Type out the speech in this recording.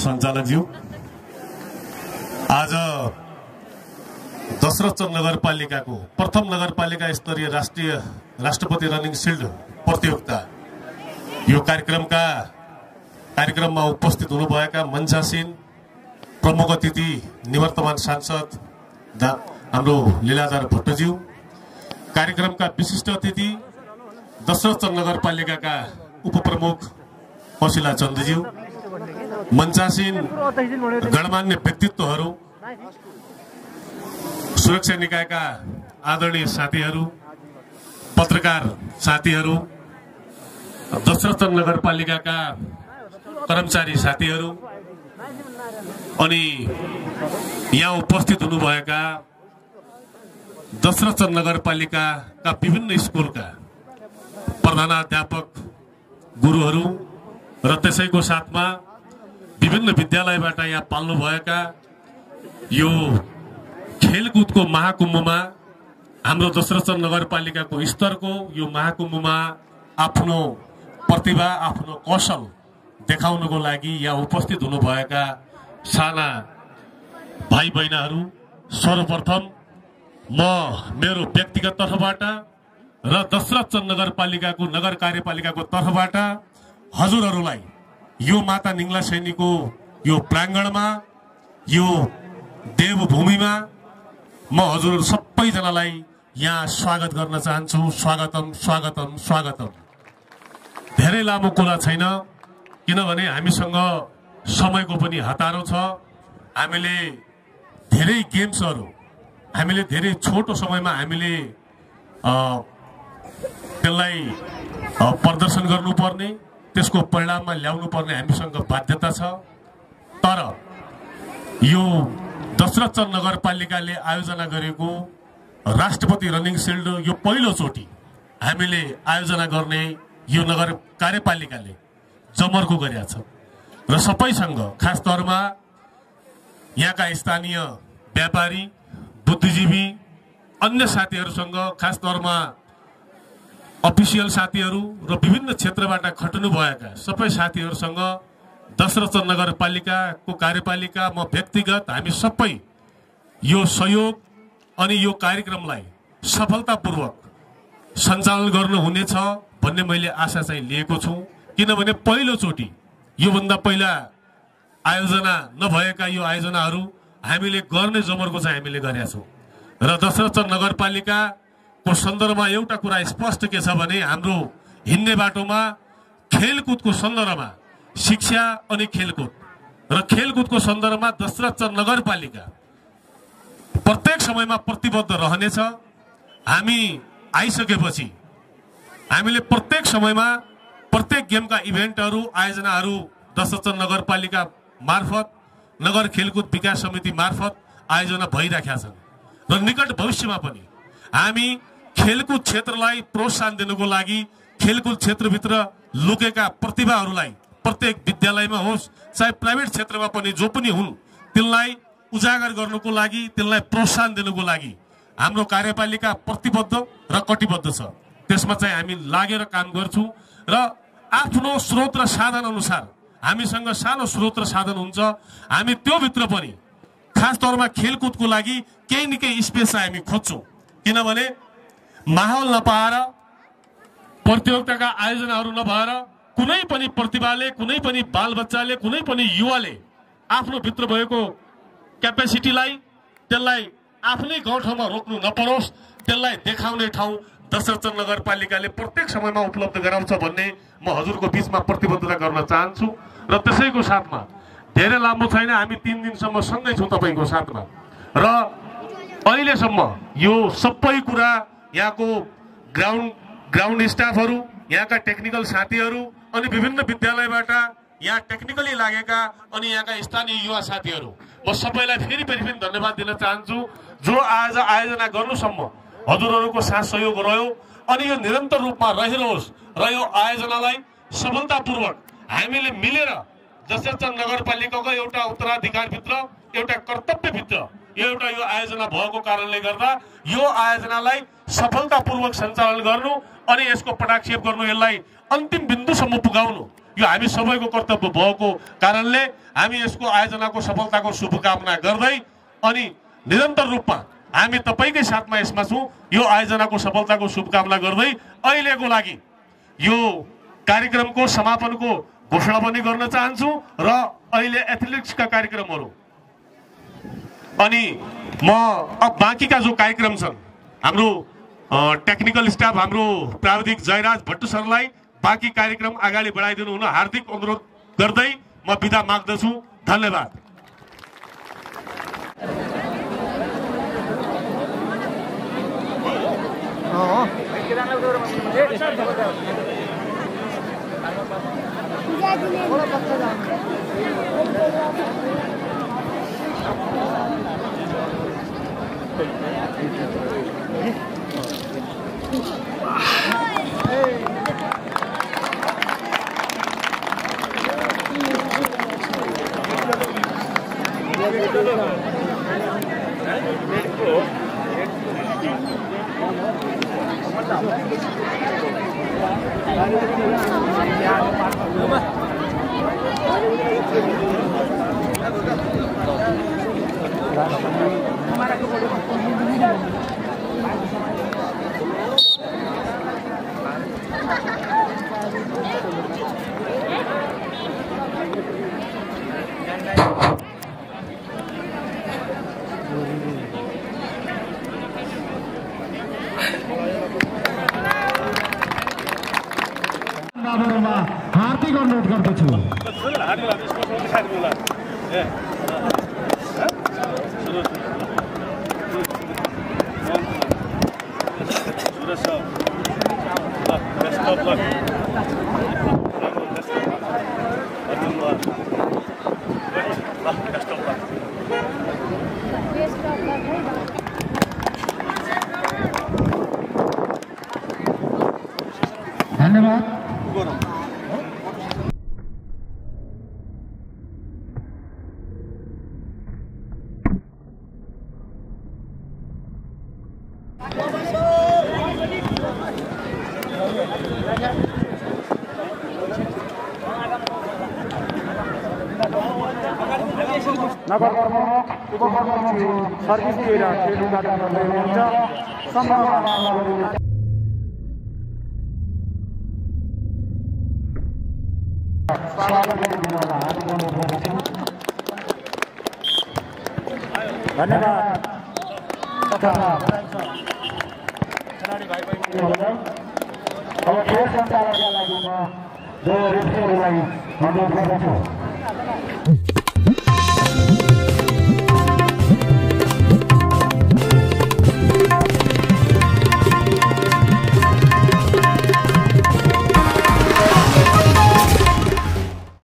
सञ्चालकज्यू, आज दशरथ नगरपालिकाको प्रथम नगरपालिका स्तरीय राष्ट्रपति रनिङ सिल्ड प्रतियोगिता यो कार्यक्रममा उपस्थित हुनुभएका मञ्चासीन प्रमुख अतिथि निवर्तमान सांसद हाम्रो लीलाधर भट्टज्यू, कार्यक्रमका विशिष्ट अतिथि दशरथ नगरपालिकाका उपप्रमुख पशिला चन्द्रज्यू, मञ्चासीन गणमान्य व्यक्तित्वहरू, सुरक्षा निकायका आदरणीय साथीहरू, पत्रकार साथीहरू, दशरथ नगरपालिकाका कर्मचारी साथीहरू अनि यहाँ उपस्थित हुनुभएका दशरथ नगरपालिकाका विभिन्न स्कुलका प्रधानाध्यापक गुरुहरू र त्यसैको साथमा विभिन्न विद्यालयबाट यहाँ पाल्नुभएका यो खेलकुदको महाकुम्भमा हाम्रो दशरथ नगरपालिकाको स्तरको यो महाकुम्भमा आफ्नो प्रतिभा, आफ्नो कौशल देखाउनको लागि यहाँ उपस्थित हुनुभएका साना भाइ बहिनीहरू, सर्वप्रथम म मेरो व्यक्तिगत तर्फबाट र दशरथ नगरपालिकाको नगर कार्यपालिकाको तर्फबाट हजुरहरूलाई यो माता निङ्ला सैनीको यो प्राङ्गणमा, यो देवभूमिमा म हजुरहरू सबैजनालाई यहाँ स्वागत गर्न चाहन्छु। स्वागतम स्वागतम स्वागतम। धेरै लामो कुरा छैन, किनभने हामीसँग समयको पनि हतारो छ। हामीले धेरै गेम्सहरू हामीले धेरै छोटो समयमा हामीले त्यसलाई प्रदर्शन गर्नुपर्ने, त्यसको परिणाममा ल्याउनु पर्ने हामीसँग बाध्यता छ। तर यो दशरथ नगरपालिकाले आयोजना गरेको राष्ट्रपति रनिङ सिल्ड यो पहिलोचोटि हामीले आयोजना गर्ने यो नगर कार्यपालिकाले जमर्को गरेको छ र सबैसँग, खास तौरमा यहाँका स्थानीय व्यापारी, बुद्धिजीवी, अन्य साथीहरूसँग, खास तौरमा अफिसियल साथीहरू र विभिन्न क्षेत्रबाट खट्नुभएका सबै साथीहरूसँग दशरथ नगरपालिकाको कार्यपालिका, म व्यक्तिगत, हामी सबै यो सहयोग अनि यो कार्यक्रमलाई सफलतापूर्वक सञ्चालन गर्नुहुनेछ भन्ने मैले आशा चाहिँ लिएको छु। किनभने पहिलोचोटि, योभन्दा पहिला आयोजना नभएका यो आयोजनाहरू हामीले गर्ने जमर्को चाहिँ हामीले गरेका छौँ र दशरथ नगरपालिकाको सन्दर्भमा एउटा कुरा स्पष्ट के छ भने हाम्रो हिँड्ने बाटोमा खेलकुदको सन्दर्भमा शिक्षा अनि खेलकुद र खेलकुदको सन्दर्भमा दशरथ नगरपालिका प्रत्येक समयमा प्रतिबद्ध रहनेछ। हामी आइसकेपछि हामीले प्रत्येक समयमा प्रत्येक गेमका इभेन्टहरू, आयोजनाहरू दशरथ नगरपालिका मार्फत, नगर खेलकुद विकास समिति मार्फत आयोजना भइराखेका छन् र निकट भविष्यमा पनि हामी खेलकुद क्षेत्रलाई प्रोत्साहन दिनको लागि खेलकुद क्षेत्रभित्र लुकेका प्रतिभाहरूलाई प्रत्येक विद्यालयमा होस् चाहे प्राइभेट क्षेत्रमा पनि जो पनि हुन् तिनलाई उजागर गर्नको लागि, तिनलाई प्रोत्साहन दिनको लागि हाम्रो कार्यपालिका प्रतिबद्ध र कटिबद्ध छ। त्यसमा चाहिँ हामी लागेर काम गर्छौँ र आफ्नो स्रोत र साधन अनुसार हामीसँग सानो स्रोत र साधन हुन्छ, हामी त्यो भित्र पनि खास तौरमा खेलकुदको लागि केही न केही स्पेस हामी खोज्छौँ। किनभने माहौल नपाएर, प्रतियोगिताका आयोजनाहरू नभएर कुनै पनि प्रतिभाले, कुनै पनि बालबच्चाले, कुनै पनि युवाले आफ्नो भित्र भएको क्यापेसिटीलाई, त्यसलाई आफ्नै गाउँठाउँमा रोक्नु नपरोस्, त्यसलाई देखाउने ठाउँ दशरथ नगरपालिकाले प्रत्येक समयमा उपलब्ध गराउँछ भन्ने म हजुरको बिचमा प्रतिबद्धता गर्न चाहन्छु। र त्यसैको साथमा धेरै लामो छैन, हामी 3 दिनसम्म सँगै छौँ तपाईँको साथमा र अहिलेसम्म यो सबै कुरा यहाँको ग्राउन्ड स्टाफहरू, यहाँका टेक्निकल साथीहरू अनि विभिन्न विद्यालयबाट यहाँ टेक्निकली लागेका अनि यहाँका स्थानीय युवा साथीहरू, म सबैलाई फेरि धन्यवाद दिन चाहन्छु। जो आज आयोजना गर्नुसम्म हजुरहरूको साथ सहयोग रह्यो अनि यो निरन्तर रूपमा रहिरहोस् र यो आयोजनालाई सफलतापूर्वक हामीले मिलेर दशरथ नगरपालिकाको एउटा उत्तराधिकारभित्र, एउटा कर्तव्यभित्र यो आयोजना भएको कारणले गर्दा यो आयोजनालाई सफलतापूर्वक सञ्चालन गर्नु अनि यसको पटाक्षेप गर्नु, यसलाई अन्तिम बिन्दुसम्म पुगाउनु यो हामी सबैको कर्तव्य भएको कारणले हामी यसको आयोजनाको सफलताको शुभकामना गर्दै अनि निरन्तर रूपमा हामी तपाईकै साथमा यसमा छौं। यो आयोजनाको सफलताको शुभकामना गर्दै अहिलेको लागि यो कार्यक्रमको समापनको घोषणा पनि गर्न चाहन्छु र अहिले एथलेटिक्सका कार्यक्रमहरू अनि म अब बाँकीका जो कार्यक्रम छन् हाम्रो टेक्निकल स्टाफ हाम्रो प्राविधिक जयराज भट्ट सरलाई बाँकी कार्यक्रम अगाडि बढाइदिनु हुन हार्दिक अनुरोध गर्दै म बिदा माग्दछु। धन्यवाद। हार्दिक अनुरोध गर्दछु। धन्यवाद। नगर प्रमुख उपप्रमुख सर्भिस दिएर खेल उद्घाटन गर्दै हुनुहुन्छ। सम्भावना धन्यवाद तथा अब खेल सञ्चालनका लागि म जो रेफ्रीहरूलाई अनुरोध गर्दछु।